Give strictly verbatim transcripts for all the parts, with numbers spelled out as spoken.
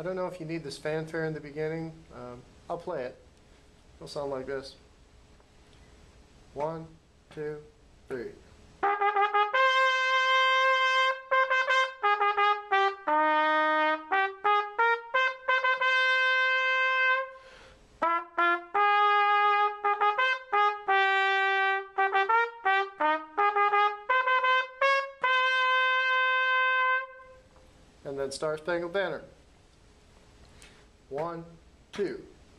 I don't know if you need this fanfare in the beginning. Um, I'll play it. It'll sound like this. One, two, three. And then Star Spangled Banner. One, two.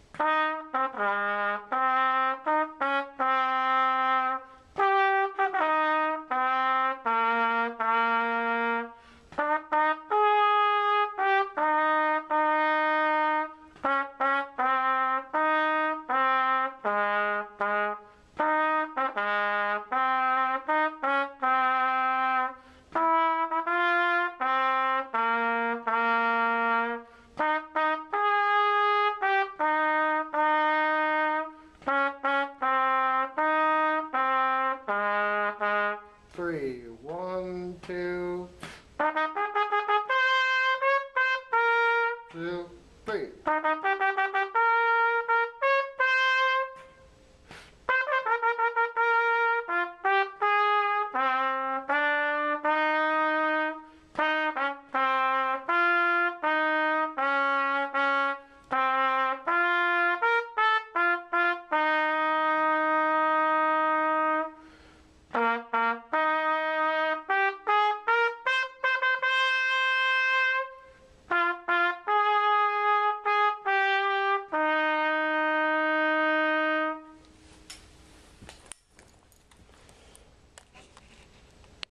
Three, one, two, two, three.